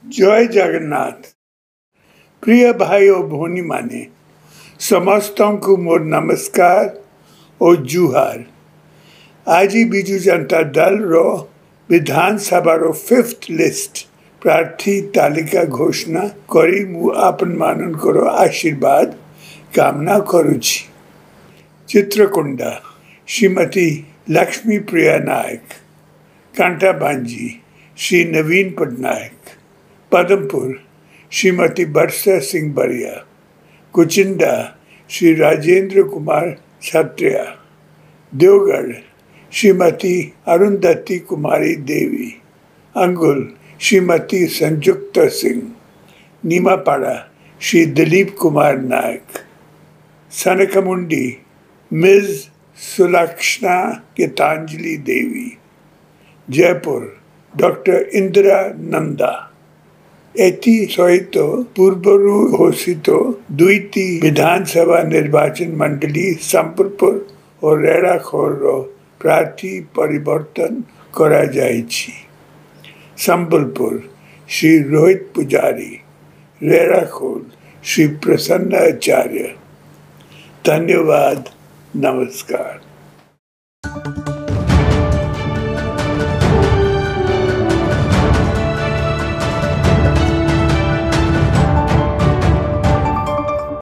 जय जगन्नाथ। प्रिय भाई और भौणी माने समस्त को मोर नमस्कार और जुहार। आज बिजु जनता दल रो विधानसभा रो 5th लिस्ट प्रार्थी तालिका घोषणा करी मु आपन मानन करो आशीर्वाद कामना करुछि। चित्रकुंडा श्रीमती लक्ष्मी प्रिया नायक, कांटा बांजी श्री नवीन पटनायक, पदमपुर श्रीमती वर्षा सिंह बरिया, कुचिंडा श्री राजेंद्र कुमार छत्रिया, देवगढ़ श्रीमती अरुंधति कुमारी देवी, अंगुल श्रीमती संयुक्त सिंह, नीमापाड़ा श्री दिलीप कुमार नायक, सनकमुंडी मिस सुलक्षणा गीतांजलि देवी, जयपुर डॉक्टर इंदिरा नंदा। एति सहित पूर्वरु घोषित दुईटी विधानसभा निर्वाचन मंडली संबलपुर और रेड़ाखोल प्रार्थी परिवर्तन करा जाइछि। संबलपुर श्री रोहित पुजारी, रेड़ाखोल श्री प्रसन्न आचार्य। धन्यवाद, नमस्कार।